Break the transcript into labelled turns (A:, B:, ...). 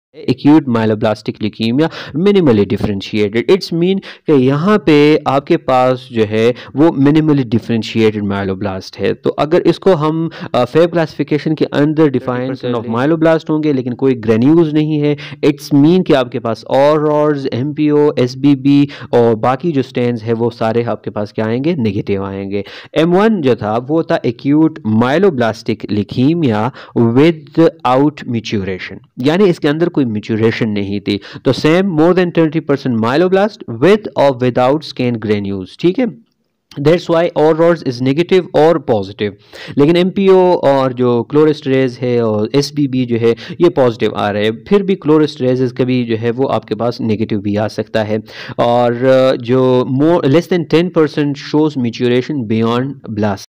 A: Acute myeloblastic leukaemia minimally differentiated. It's mean कि यहाँ पे आपके पास जो है वो मिनिमली डिफरेंशिएटेड माइलोब्लास्ट है। तो अगर इसको हम फेब क्लासिफिकेशन के अंदर डिफाइन कर ऑफ माइलोब्लास्ट होंगे लेकिन कोई ग्रेन्यूल्स नहीं है, इट्स मीन कि आपके पास ऑरर्स, एमपीओ, एसबीबी और बाकी जो स्टेन्स है वो सारे आपके पास क्या आएंगे, नेगेटिव आएंगे। M1 जो था वो था acute myeloblastic leukaemia without maturation, यानी इसके अंदर कोई मैच्योरेशन नहीं थी। तो same more than 20% myeloblast with और विदाउट स्कैन ग्रेन्यूल्स, ठीक है। That's why Auer's is negative और पॉजिटिव, लेकिन एमपीओ और जो क्लोरेस्टेरेज है और एसबीबी जो है ये पॉजिटिव आ रहे हैं। फिर भी क्लोरेस्टेरेज कभी जो है वो आपके पास नेगेटिव भी आ सकता है। और जो more less than 10% shows maturation beyond blast.